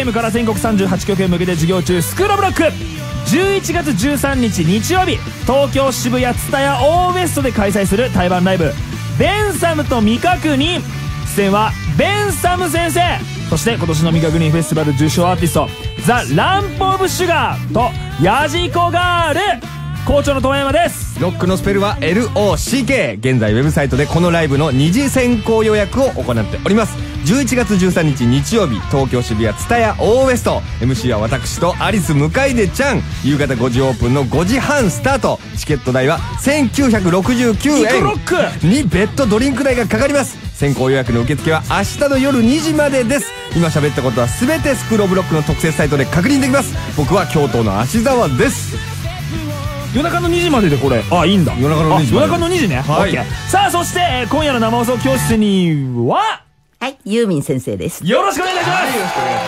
FM から全国38局へ向けて授業中、スクールオブロック。11月13日日曜日、東京渋谷ツタヤオーウエストで開催する対バンライブ、ベンサムと未確認。出演はベンサム先生、そして今年の未確認フェスティバル受賞アーティストザ・ランプ・オブ・シュガーとヤジコガール。校長の遠山です。 ロックのスペルは LOCK。 現在ウェブサイトでこのライブの二次先行予約を行っております。11月13日日曜日、東京渋谷ツタヤオーウエスト。 MC は私とアリス向出ちゃん。夕方5時オープンの5時半スタート。チケット代は1969円に別途ドリンク代がかかります。先行予約の受付は明日の夜2時までです。今喋ったことは全てスクールオブロックの特設サイトで確認できます。僕は京都の芦沢です。 夜中の2時まででこれ、あ、いいんだ。 夜中の2時まで。 夜中の2時ね。 はい。 さあ、そして、今夜の生放送教室には、 はい、ユーミン先生です。 よろしくお願いいたします。 よろしくお願い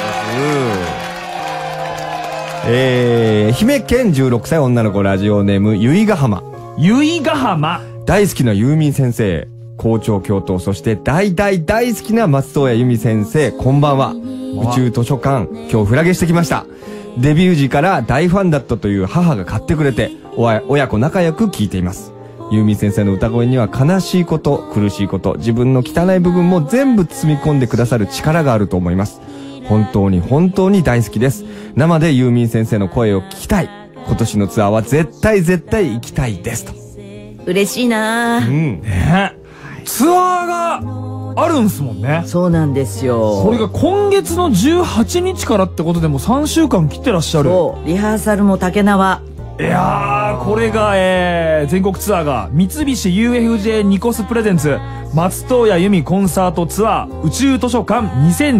します。愛媛県16歳女の子、ラジオネーム由比ヶ浜。 由比ヶ浜。 大好きなユーミン先生、校長教頭、そして大好きな松任谷由実先生、こんばんは。宇宙図書館、今日フラゲしてきました。デビュー時から大ファンだったという母が買ってくれて、親子仲良く聞いています。ユーミン先生の歌声には悲しいこと、苦しいこと、自分の汚い部分も全部包み込んでくださる力があると思います。本当に大好きです。生でユーミン先生の声を聞きたい。今年のツアーは絶対行きたいですと。 嬉しいなぁ。 ね、ツアーがあるんすもんね。 そうなんですよ。 それが今月の18日からってことでも3週間切ってらっしゃる。 そう、リハーサルも竹縄。 いやー、これが、全国ツアーが三菱 UFJ ニコスプレゼンツ松任谷由実コンサートツアー宇宙図書館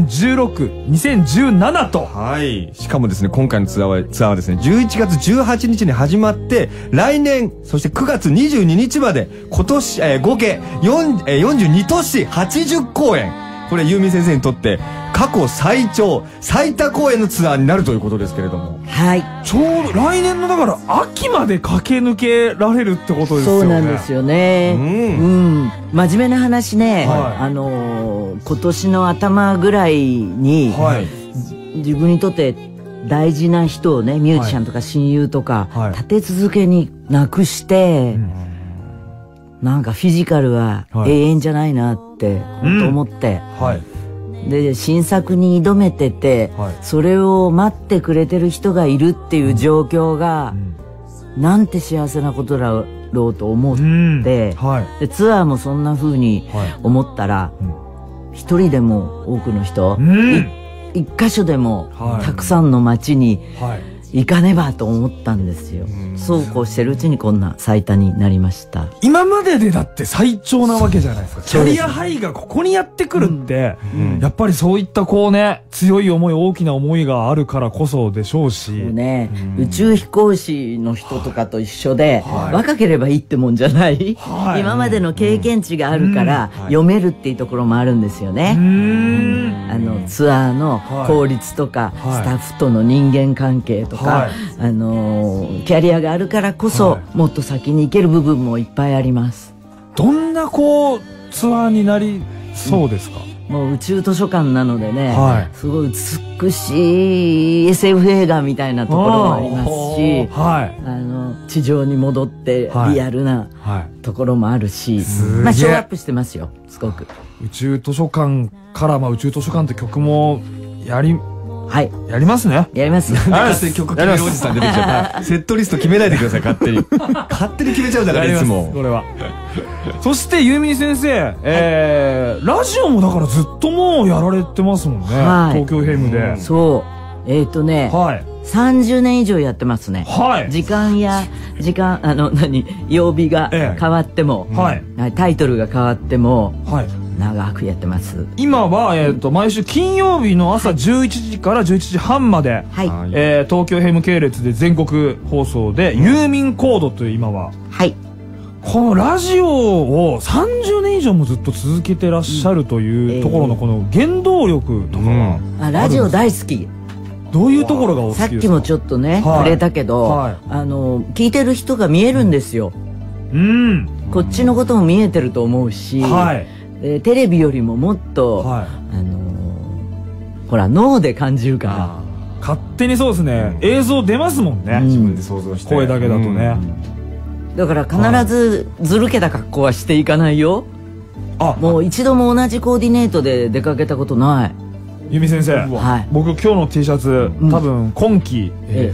2016、2017と。 はい。しかもですね、今回のツアーはですね、11月18日に始まって、来年、そして9月22日まで、今年、合計42都市80公演。これ、ユーミン先生にとって、過去最多公演のツアーになるということですけれども。 はい。 ちょうど来年のだから秋まで駆け抜けられるってことですよね。 そうなんですよね。真面目な話ね、 は今年の頭ぐらいに、自分にとって大事な人をね、ミュージシャンとか親友とか、立て続けに亡くして、なんかフィジカルは永遠じゃないなって本当思って、で新作に挑めてて、それを待ってくれてる人がいるっていう状況が、なんて幸せなことだろうと思って、でツアーもそんな風に思ったら、一人でも多くの人、一箇所でもたくさんの街に行かねばと思ったんですよ。そうこうしてるうちにこんな最多になりました。 今まででだって最長なわけじゃないですか。キャリアハイがここにやってくるって、やっぱりそういったこうね、強い思い、大きな思いがあるからこそでしょうし。 ね、宇宙飛行士の人とかと一緒で、若ければいいってもんじゃない。今までの経験値があるから読めるっていうところもあるんですよね。ツアーの効率とか、スタッフとの人間関係とか、キャリアがあるからこそ、もっと先に行ける部分もいっぱいあります。 どんなこうツアーになりそうですか？ もう宇宙図書館なのでね、すごい美しい SF 映画みたいなところもありますし、地上に戻ってリアルなところもあるし、まあショーアップしてますよ、すごく。 宇宙図書館から、宇宙図書館って曲もやりますね。 やります。 勝手に曲決めるおじさん出てきちゃった。セットリスト決めないでください、勝手に。勝手に決めちゃうだから、いつも。 これは。そして、ユーミン先生、ラジオもだからずっともうやられてますもんね。東京 FM で。 そう。30年以上やってますね。時間、曜日が変わっても、タイトルが変わっても、長くやってます。今は、毎週金曜日の朝11時から11時半まで、東京 FM 系列で全国放送で、ユーミンコードという今は、このラジオを30年以上もずっと続けてらっしゃるというところのこの原動力とかは、ラジオ大好き。どういうところがお好きですか？さっきもちょっとね、触れたけど、聞いてる人が見えるんですよ。こっちのことも見えてると思うし、テレビよりももっと、 ほら脳で感じるか勝手にそうですね、映像出ますもんね、 自分で想像して声だけだとね。 ら。だから必ずずるけた格好はしていかないよ。もう一度も同じコーディネートで出かけたことない。 由美先生、僕今日の T シャツ多分今季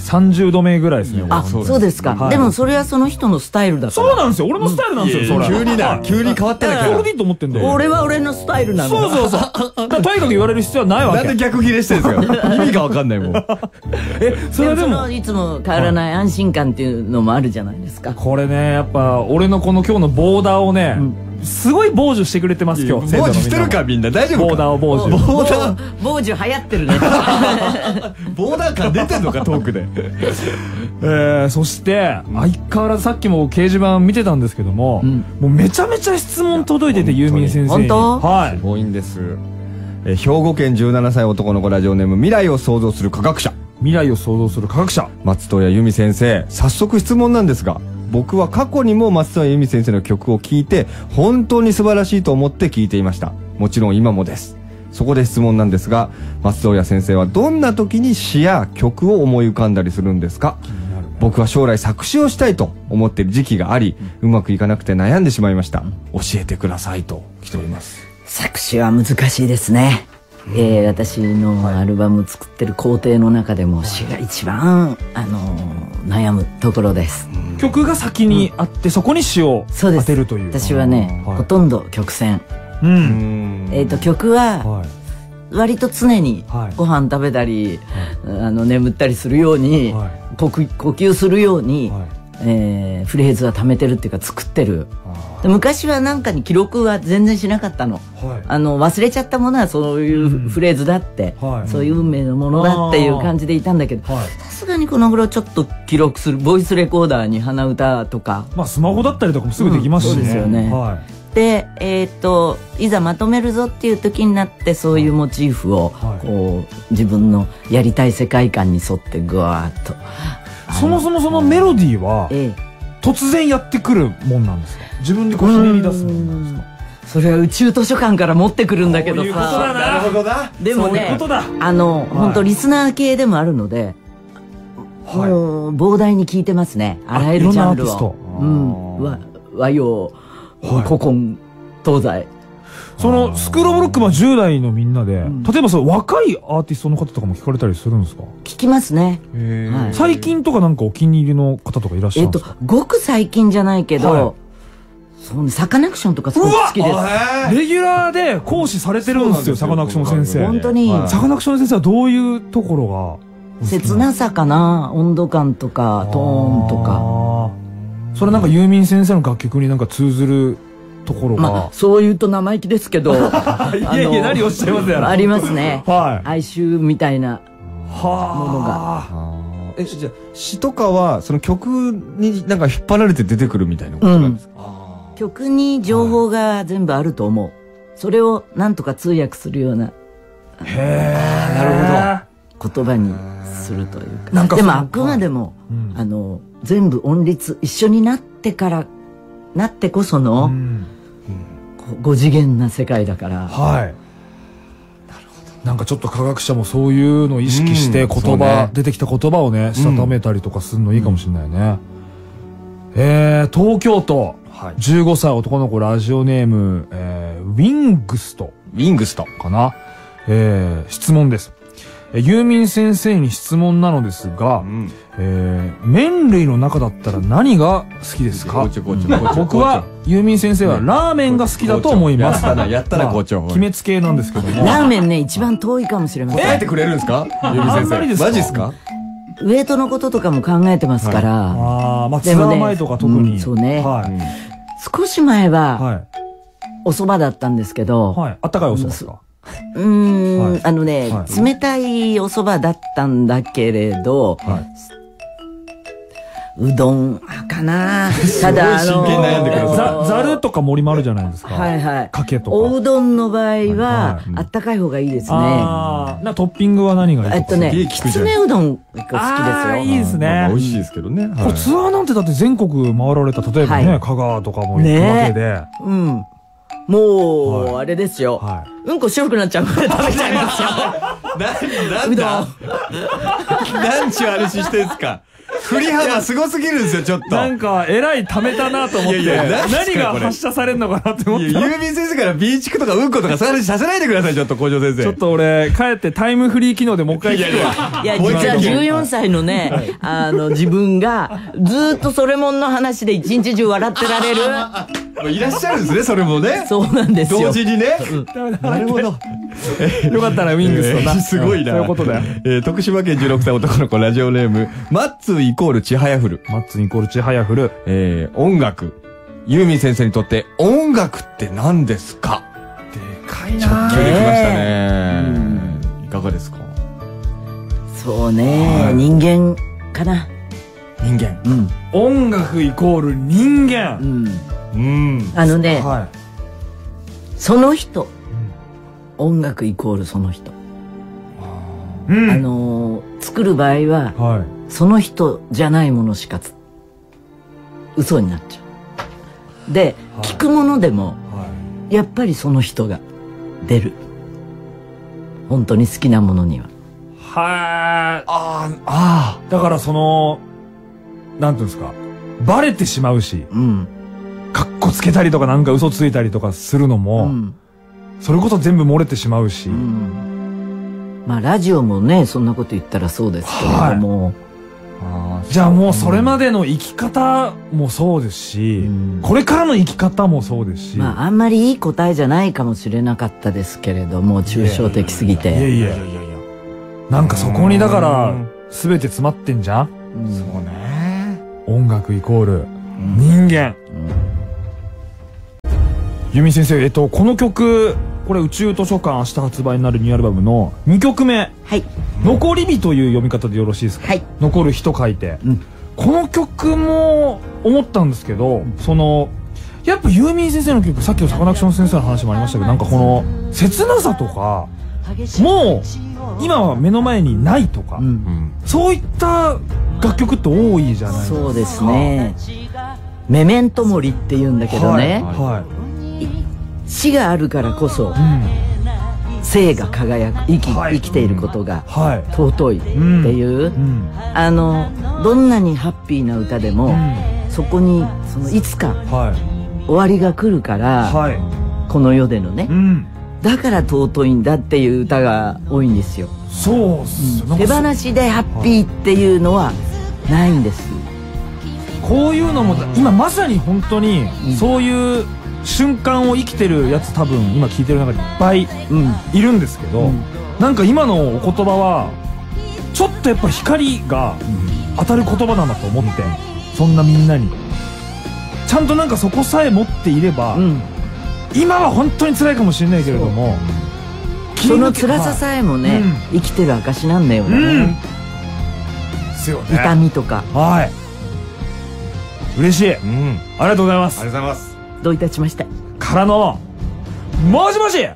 30度目ぐらいですね。 そうですか。でもそれはその人のスタイルだから。 そうなんですよ、俺のスタイルなんですよ。 急に変わったらそれでいいと思ってんだよ。 俺は俺のスタイルなんだ。 そうとにかく言われる必要はないわけ。 なんで逆ギレしてるんですか。意味がわかんないもん。 それでもいつも変わらない安心感っていうのもあるじゃないですか。 これね、やっぱ俺のこの今日のボーダーをね、すごい傍受してくれてます今日。 傍受してるかみんな大丈夫か。 ボーダーを傍受。 傍受流行ってるね。 ボーダー感出てんのかトークで。 そして相変わらずさっきも掲示板見てたんですけども、もうめちゃめちゃ質問届いてて、ユーミン先生に。 本当？ はい。 すごいんです。兵庫県17歳男の子ラジオネーム未来を創造する科学者。 未来を創造する科学者。 松任谷由実先生、早速質問なんですが、僕は過去にも松任谷由実先生の曲を聴いて本当に素晴らしいと思って聴いていました。もちろん今もです。そこで質問なんですが、松任谷先生はどんな時に詩や曲を思い浮かんだりするんですか？僕は将来作詞をしたいと思っている時期があり、うまくいかなくて悩んでしまいました。教えてくださいと来ております。 作詞は難しいですね。私のアルバム作ってる工程の中でも詩が一番悩むところです。 曲が先にあって、そこに詩を当てるという。 私はね、ほとんど曲線。曲は割と常にご飯食べたり眠ったりするように呼吸するようにフレーズは貯めてるっていうか作ってる。昔はなんかに記録は全然しなかったの。忘れちゃったものはそういうフレーズだって、そういう運命のものだっていう感じでいたんだけど、さすがにこの頃ちょっと記録するボイスレコーダーに鼻歌とか、 スマホだったりとかもすぐできますしね。 そうですよね。でいざまとめるぞっていう時になって、そういうモチーフをこう自分のやりたい世界観に沿ってぐわーっと。 そもそもそのメロディーは突然やってくるもんなんですか？自分でこうひねり出すもんなんですか？ それは宇宙図書館から持ってくるんだけどさ。 なるほどな。 でもね、本当リスナー系でもあるので、もう膨大に聞いてますね。あらゆるジャンルを。和洋、古今、東西。 そのスクールオブロック10代のみんなで、例えば若いアーティストの方とかも聞かれたりするんですか？ 聞きますね。 最近とかなんかお気に入りの方とかいらっしゃるんですか？ ごく最近じゃないけど、サカナクションとかすごく好きです。 レギュラーで講師されてるんですよ、サカナクション先生。 本当に。 サカナクション先生はどういうところが？ 切なさかな、温度感とかトーンとか。 それなんかユーミン先生の楽曲になんか通ずるところが、 そう言うと生意気ですけど、いやいや、何をおっしゃいますやろ。 ありますね。哀愁みたいなものが。 じゃあ詩とかはその曲になんか引っ張られて出てくるみたいなことなんですか？ 曲に情報が全部あると思う。それをなんとか通訳するような、 なるほど、言葉にするというか。でもあくまでも全部音律一緒になってこその5次元な世界だから。 はい。なんかちょっと科学者もそういうのを意識して出てきた言葉をね、したためたりとかするのいいかもしれないね。東京都15歳男の子ラジオネームウィングストかな。質問です。ユーミン先生に質問なのですが、麺類の中だったら何が好きですか？僕はユーミン先生はラーメンが好きだと思います。 やったら校長。 決めつけなんですけども。 ラーメンね、一番遠いかもしれません。 答えてくれるんですか？ユーミン先生。マジですか？ ウエイトのこととかも考えてますから。 ツアー前とか特に。 そうね。少し前はお蕎麦だったんですけど。 あったかいお蕎麦ですか？ 冷たいお蕎麦だったんだけれど、うどんかな。ただざるとか盛りもあるじゃないですか。かけとか。 おうどんの場合はあったかい方がいいですね。 トッピングは何がいいですか？ きつねうどんが好きですよ。 いいですね。 美味しいですけどね。 ツアーなんてだって全国回られた、例えばね、香川とかも行くわけで。 もう、あれですよ。 はうんこ白くなっちゃうまで食べちゃいますよ。 なんだなんちゅう話してんすか。振り幅すごすぎるんですよ、ちょっと。 なんか、えらい貯めたなと思って、 いやいや何ですかこれ何が発射されるのかなって思って。 郵便先生からビーチクとかうんことかそういう話させないでください、ちょっと校長先生。 ちょっと俺、帰ってタイムフリー機能でもう一回聞くわ。 いや、実は14歳のね、自分が、ずーっとそれもんの話で一日中笑ってられる。 いらっしゃるんですね、それもね。 そうなんですよ。 同時にね。なるほど。 よかったらウィングスとな。 すごいな。 そういうことだよ。 徳島県16歳男の子ラジオネーム、マッツーイコールちはやふる。 マッツンイコールチハヤフル。 音楽。ユーミン先生にとって音楽って何ですか？ でかい直球できましたね。いかがですか？ そうね、人間かな。 人間。 音楽イコール人間。 ね、 はその人。音楽イコールその人。作る場合は、 はい。 その人じゃないものしか嘘になっちゃう。で、聞くものでも、やっぱりその人が出る。本当に好きなものには。 だからその、なんていうんですか、バレてしまうし、かっこつけたりとかなんか嘘ついたりとかするのも、それこそ全部漏れてしまうし。 まあラジオもね、そんなこと言ったらそうですけれども。 じゃあもうそれまでの生き方もそうですし、これからの生き方もそうですし。 まああんまりいい答えじゃないかもしれなかったですけれども、抽象的すぎて。 いやなんかそこにだから、全て詰まってんじゃん？ そうね。 音楽イコール人間。ユミ先生、この曲、これ宇宙図書館明日発売になるニューアルバムの2曲目。 はい。 残り火という読み方でよろしいですか？ はい。 残る火と書いて。この曲も思ったんですけど、やっぱユーミン先生の曲、さっきのサカナクション先生の話もありましたけど、なんかこの切なさとか、もう今は目の前にないとか、そういった楽曲って多いじゃないですか。 そうですね。メメントモリって言うんだけどね。死があるからこそ、生が輝く、生きていることが尊いっていう、どんなにハッピーな歌でも、そこにいつか終わりが来るから、この世でのね、だから尊いんだっていう歌が多いんですよ。 そうっす。 手放しでハッピーっていうのはないんです。 こういうのも今まさに本当にそういう瞬間を生きてるやつ多分今聞いてる中でいっぱいいるんですけど、なんか今のお言葉はちょっとやっぱ光が当たる言葉なんだと思って、そんなみんなにちゃんとなんかそこさえ持っていれば、今は本当に辛いかもしれないけれども、 その辛ささえもね、生きてる証なんだよね。痛みとか。 嬉しい。ありがとうございます。 ありがとうございます。 どういたしまして。 からの、もしもし。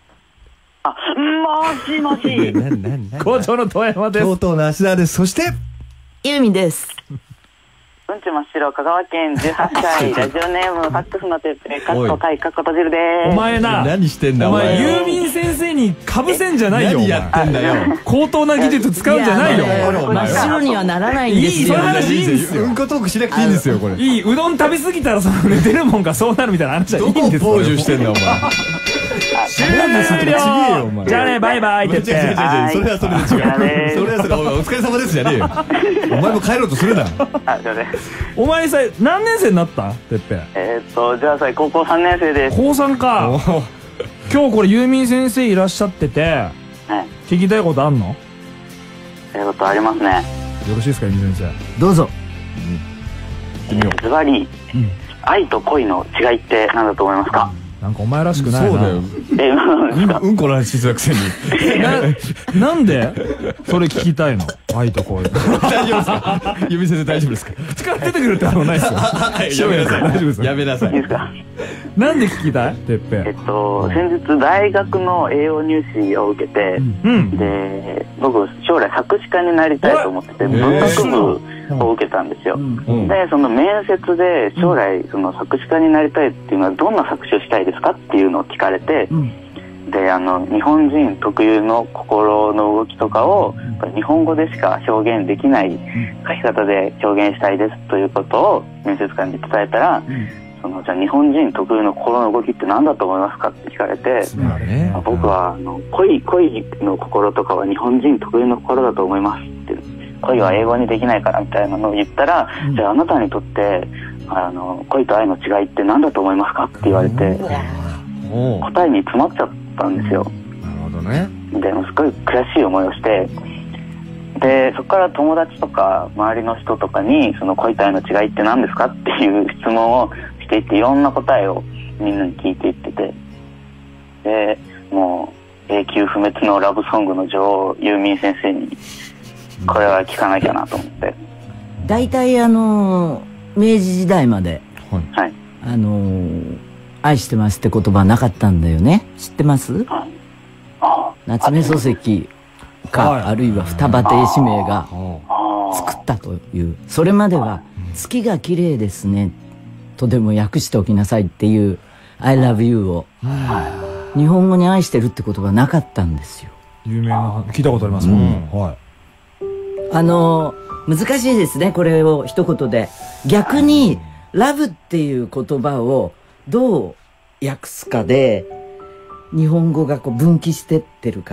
もしもし。 校長の遠山です。 京都の芦田です。そして、 ユーミンです。 うんち真っ白、香川県18歳、ラジオネーム、ファックスのてっぺい、かっこかい、かっこ閉じるでーす。 お前な、 何してんだお前、 お前ユーミン先生にかぶせんじゃないよ。 何やってんだよ。 高等な技術使うんじゃないよ。 真っ白にはならないんですよ。 そういう話いいんですよ。 うんこトークしなくていいんですよ、これ。 いい、うどん食べ過ぎたらその寝てるもんがそうなるみたいな話はいいんですよ。 どこポージュしてんだ、お前。 終了。じゃあね、バイバイって言って。 それはそれで違う。それはそれ、お疲れ様ですじゃねえよ。お前も帰ろうとするな。 お前さ、何年生になったてっぺん。 じゃあさ、高校3年生です。 高3か。今日これユーミン先生いらっしゃってて、聞きたいことあんの？ ことありますね。 よろしいですか、ユーミン先生。 どうぞ。 ズバリ、愛と恋の違いって何だと思いますか？ なんかお前らしくないな。 そうだよ。うんこの話してたくせに。 なんでそれ聞きたいの？愛と恋。 大丈夫ですか？ユーミン先生大丈夫ですか？ 口から出てくるってことないですよ。 やめなさい。大丈夫です。やめなさい。 いいですか？ なんで聞きたいてっぺ。 先日大学の栄養入試を受けて、で僕将来作詞家になりたいと思ってて、文学部を受けたんですよ。でその面接で将来その作詞家になりたいっていうのはどんな作詞をしたいですかっていうのを聞かれて、で日本人特有の心の動きとかを日本語でしか表現できない書き方で表現したいですということを面接官に伝えたら、じゃあ日本人特有の心の動きって何だと思いますかって聞かれて、僕は恋の心とかは日本人特有の心だと思いますって、恋は英語にできないからみたいなのを言ったら、じゃああなたにとって恋と愛の違いって何だと思いますかって言われて、答えに詰まっちゃったんですよ。 なるほどね。 ですごい悔しい思いをして、でそこから友達とか周りの人とかにその恋と愛の違いって何ですかっていう質問をしていって、いろんな答えをみんなに聞いていってて、でもう永久不滅のラブソングの女王ユーミン先生にこれは聞かなきゃなと思って。 大体明治時代まで、 はい、 愛してますって言葉なかったんだよね。知ってます？夏目漱石か、あるいは二葉亭四迷が作ったという。それまでは月が綺麗ですねとでも訳しておきなさいっていう I love you を日本語に愛してるって言葉なかったんですよ。 有名な、聞いたことありますもん。はい。 難しいですね、これを一言で。逆にラブっていう言葉をどう訳すかで日本語がこう分岐してってるから、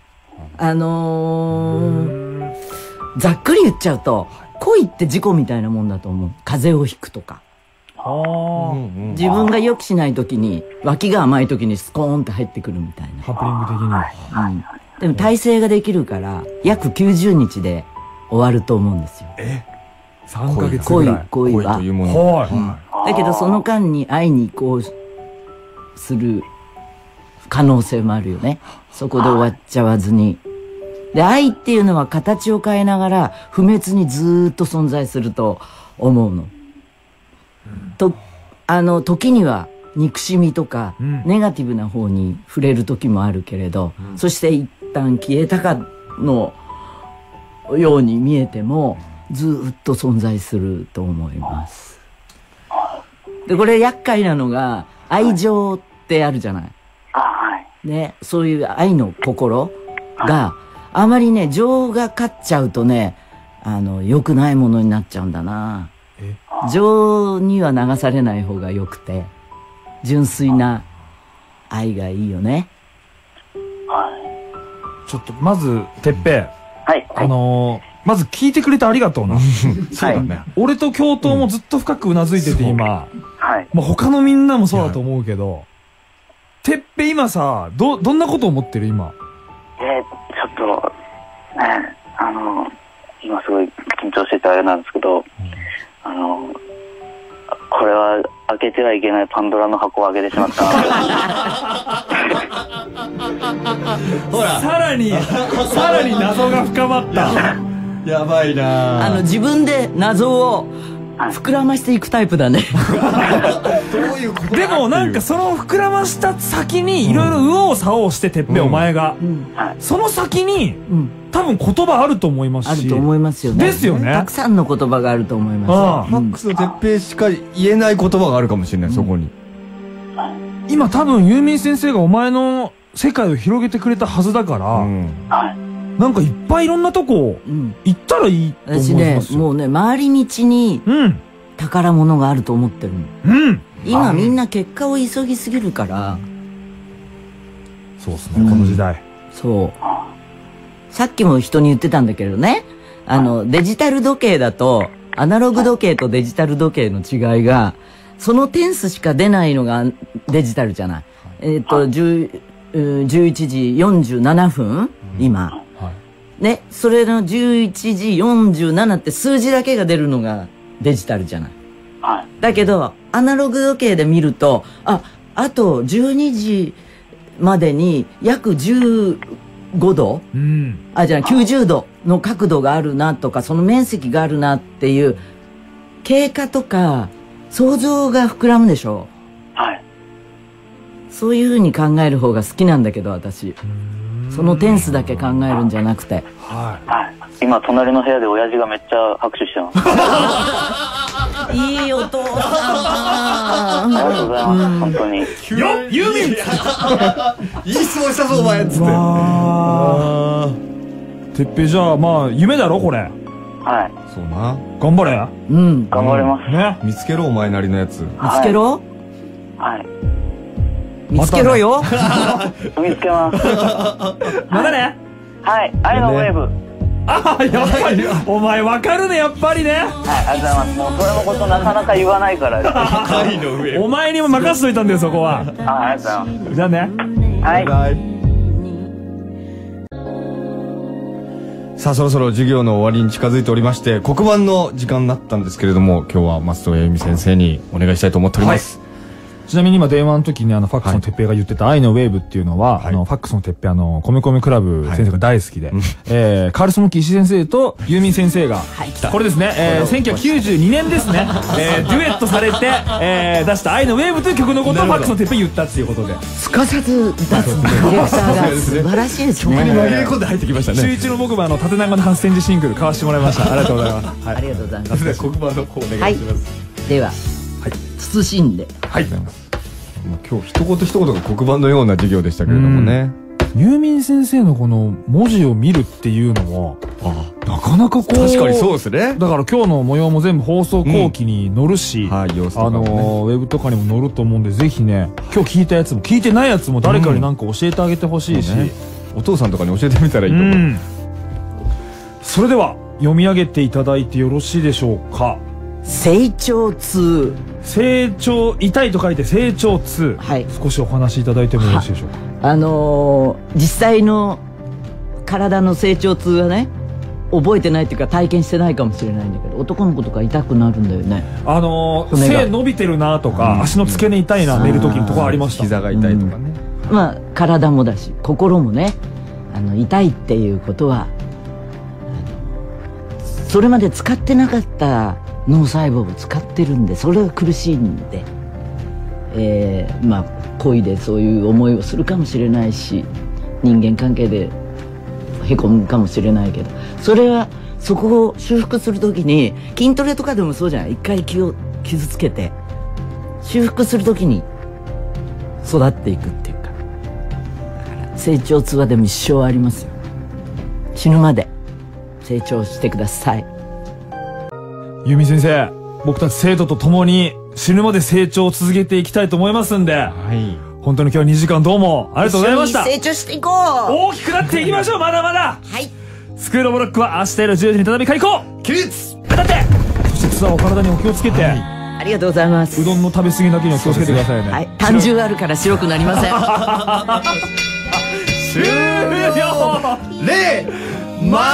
ざっくり言っちゃうと、恋って事故みたいなもんだと思う。風邪をひくとか、自分が予期しない時に脇が甘い時にスコーンって入ってくるみたいな、 ハプニング的に。 でも耐性ができるから約90日で終わると思うんですよ。 3ヶ月ぐらい。 恋は。 というもの。 だけどその間に会いに行こうする可能性もあるよね。そこで終わっちゃわずに。で、愛っていうのは形を変えながら不滅にずーっと存在すると思うの。時には憎しみとか、ネガティブな方に触れる時もあるけれど、そして一旦消えたかのように見えてもずーっと存在すると思います。で、これ厄介なのが愛情ってあるじゃない。ね、そういう愛の心があまりね、情が勝っちゃうとね、良くないものになっちゃうんだな。情には流されない方が良くて、純粋な愛がいいよね。 ちょっとまずてっぺ、まず聞いてくれてありがとうな。 そうだね。 俺と教頭もずっと深くうなずいてて今、他のみんなもそうだと思うけど、てっぺ今さ、どんなこと思ってる今？ ちょっとね、今すごい緊張しててあれなんですけど、これは開けてはいけないパンドラの箱を開けてしまったなほら、さらに謎が深まった。 やばいな。 自分で謎を膨らましていくタイプだね。 どういうこと？ でもなんかその膨らました先にいろいろ右往左往しててっぺ、お前がその先に多分言葉あると思いますし。 あると思いますよね。 ですよね。 たくさんの言葉があると思います。 マックスのてっぺしか言えない言葉があるかもしれない、そこに。 今多分ユーミン先生がお前の世界を広げてくれたはずだから、なんかいっぱいいろんなとこ行ったらいいと思いますよ。 私ね、もうね、回り道に宝物があると思ってるの。今みんな結果を急ぎすぎるから。 そうですね、この時代。 そう。さっきも人に言ってたんだけどね、デジタル時計だと、アナログ時計とデジタル時計の違いが、その点数しか出ないのがデジタルじゃない。11時47分今。ね、それの11時47って数字だけが出るのがデジタルじゃない。だけど、アナログ時計で見ると、あと12時までに約15度、じゃあ90度の角度があるなとか、その面積があるなっていう経過とか想像が膨らむでしょ。 そういうふうに考える方が好きなんだけど、私。そのテンスだけ考えるんじゃなくて。 はい。今、隣の部屋で親父がめっちゃ拍手してます。 いいお父さん。 ありがとうございます。本当に。 ユーミンいい質問したぞ、お前っつって。 てっぺい、じゃあ、まあ、夢だろ、これ。 はい。 そうな。 頑張れ。 うん。 頑張ります。 ね。 見つけろ、お前なりのやつ。 見つけろ？ はい。 見つけろよ。 見つけます。 またね。 はい。愛のウェーブ。 ああ、やっぱり。お前わかるね、やっぱりね。 はい、ありがとうございます。もうそれのことなかなか言わないから。 愛の上。 お前にも任せといたんだよ、そこは。 ありがとうございます。 じゃあね。 はい。 さあ、そろそろ授業の終わりに近づいておりまして、黒板の時間になったんですけれども、今日は松任谷由実先生にお願いしたいと思っております。 ちなみに今電話の時にファックスのてっぺいが言ってた愛のウェーブっていうのは、ファックスのてっぺい米米クラブ先生が大好きで、カールスモッキー石井先生とユーミン先生が、これですね、1992年ですね、デュエットされて、出した愛のウェーブという曲のことをファックスのてっぺい言ったっていうことで。 すかさず出すディレクターが素晴らしいですね。 曲に紛れ込んで入ってきましたね。 週一の僕も縦長の8センチシングル買わせてもらいました。ありがとうございます。 ありがとうございます。 黒板の方お願いします。 では、慎んで。 はい。今日一言一言が黒板のような授業でしたけれどもね。 ユーミン先生のこの文字を見るっていうのは、なかなかこう。 確かにそうですね。 だから今日の模様も全部放送後期に載るし、 ウェブとかにも載ると思うんで、ぜひね、今日聞いたやつも聞いてないやつも誰かになんか教えてあげてほしいし、 お父さんとかに教えてみたらいいと思う。 それでは読み上げていただいてよろしいでしょうか。 成長痛。 成長、痛いと書いて成長痛。はい。少しお話しいただいてもよろしいでしょうか。 実際の体の成長痛はね、覚えてないっていうか体験してないかもしれないんだけど、男の子とか痛くなるんだよね。 背伸びてるなとか、足の付け根痛いな、寝る時のとこありました。 膝が痛いとかね。 まあ、体もだし、心もね、痛いっていうことは、それまで使ってなかった脳細胞を使ってるんで、それが苦しいんで、まあ恋でそういう思いをするかもしれないし、人間関係でへこむかもしれないけど、それはそこを修復するときに、筋トレとかでもそうじゃない。一回気を傷つけて修復するときに育っていくっていうか、だから成長痛はでも一生ありますよ。死ぬまで成長してください。 由実先生、僕たち生徒と共に死ぬまで成長を続けていきたいと思いますんで、本当に今日は2時間どうもありがとうございました。 成長していこう。 大きくなっていきましょう。まだまだ。 はい。 スクールオブロックは明日夜10時に再び開講。 起立。 だって。そしてツアーお体にお気をつけて。 ありがとうございます。 うどんの食べ過ぎだけには気をつけてくださいね。 はい。胆汁あるから白くなりません。 終了。 礼。ま